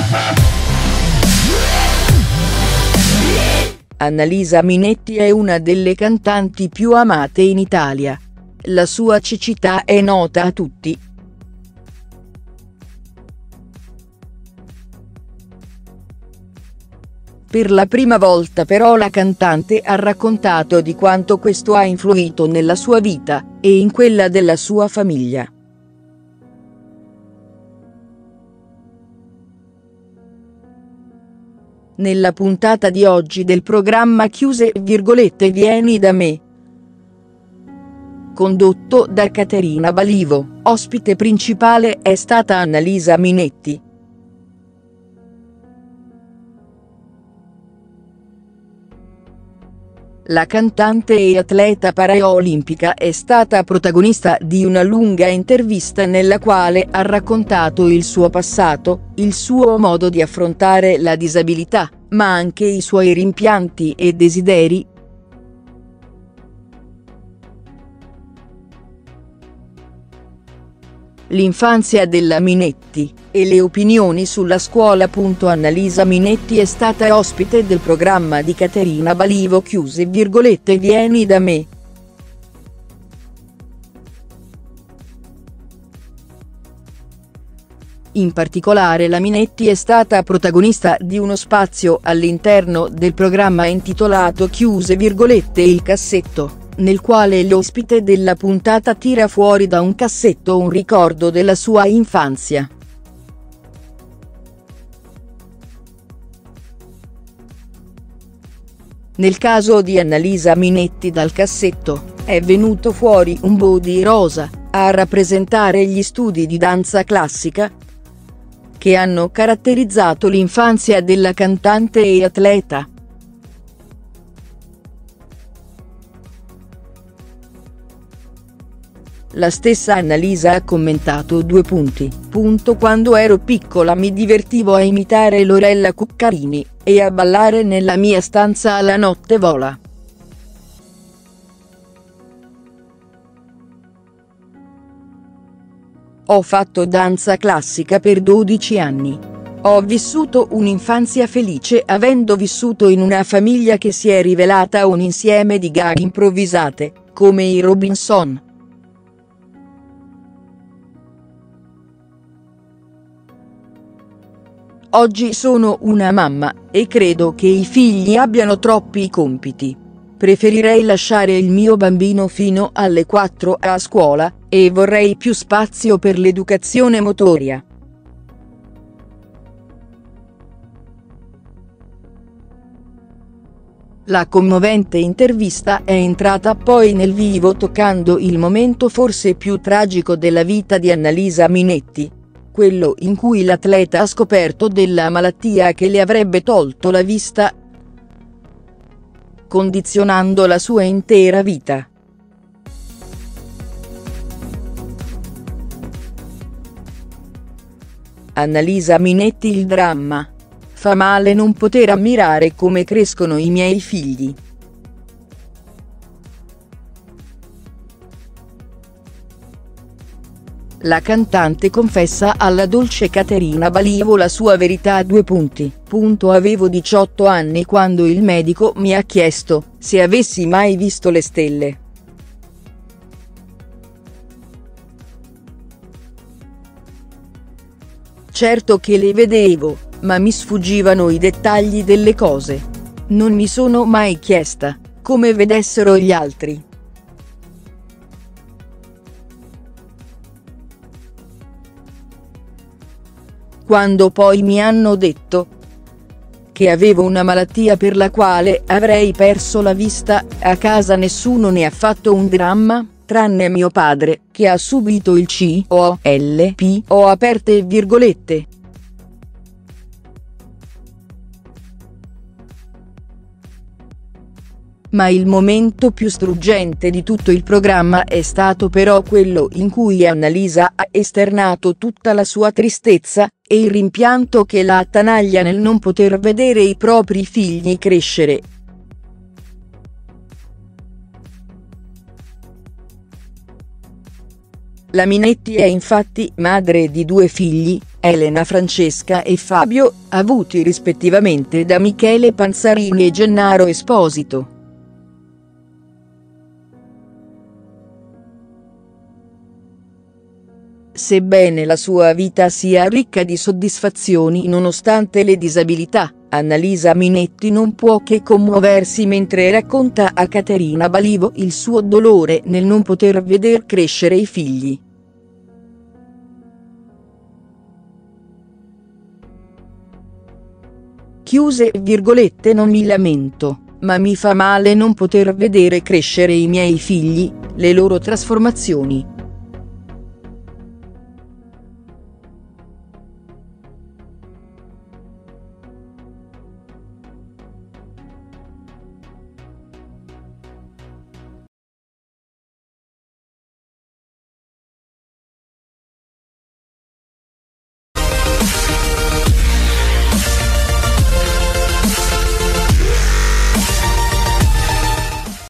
Annalisa Minetti è una delle cantanti più amate in Italia. La sua cecità è nota a tutti. Per la prima volta però la cantante ha raccontato di quanto questo ha influito nella sua vita, e in quella della sua famiglia. Nella puntata di oggi del programma Vieni da me, condotto da Caterina Balivo, ospite principale è stata Annalisa Minetti. La cantante e atleta paraolimpica è stata protagonista di una lunga intervista nella quale ha raccontato il suo passato, il suo modo di affrontare la disabilità, ma anche i suoi rimpianti e desideri. L'infanzia della Minetti, e le opinioni sulla scuola. Annalisa Minetti è stata ospite del programma di Caterina Balivo Vieni da me. In particolare la Minetti è stata protagonista di uno spazio all'interno del programma intitolato Il cassetto, nel quale l'ospite della puntata tira fuori da un cassetto un ricordo della sua infanzia. Nel caso di Annalisa Minetti dal cassetto, è venuto fuori un body rosa, a rappresentare gli studi di danza classica che hanno caratterizzato l'infanzia della cantante e atleta. La stessa Annalisa ha commentato Quando ero piccola mi divertivo a imitare Lorella Cuccarini, e a ballare nella mia stanza alla notte vola. Ho fatto danza classica per 12 anni. Ho vissuto un'infanzia felice avendo vissuto in una famiglia che si è rivelata un insieme di gag improvvisate, come i Robinson. Oggi sono una mamma, e credo che i figli abbiano troppi compiti. Preferirei lasciare il mio bambino fino alle 4 a scuola, e vorrei più spazio per l'educazione motoria. La commovente intervista è entrata poi nel vivo toccando il momento forse più tragico della vita di Annalisa Minetti. Quello in cui l'atleta ha scoperto della malattia che le avrebbe tolto la vista, condizionando la sua intera vita. Annalisa Minetti: il dramma. Fa male non poter ammirare come crescono i miei figli. La cantante confessa alla dolce Caterina Balivo la sua verità. Avevo 18 anni quando il medico mi ha chiesto se avessi mai visto le stelle. Certo che le vedevo, ma mi sfuggivano i dettagli delle cose. Non mi sono mai chiesta come vedessero gli altri. Quando poi mi hanno detto che avevo una malattia per la quale avrei perso la vista, a casa nessuno ne ha fatto un dramma, tranne mio padre, che ha subito il COLP. Ma il momento più struggente di tutto il programma è stato però quello in cui Annalisa ha esternato tutta la sua tristezza, e il rimpianto che la attanaglia nel non poter vedere i propri figli crescere. La Minetti è infatti madre di 2 figli, Elena Francesca e Fabio, avuti rispettivamente da Michele Panzarini e Gennaro Esposito. Sebbene la sua vita sia ricca di soddisfazioni nonostante le disabilità, Annalisa Minetti non può che commuoversi mentre racconta a Caterina Balivo il suo dolore nel non poter veder crescere i figli. Chiuse virgolette, non mi lamento, ma mi fa male non poter vedere crescere i miei figli, le loro trasformazioni.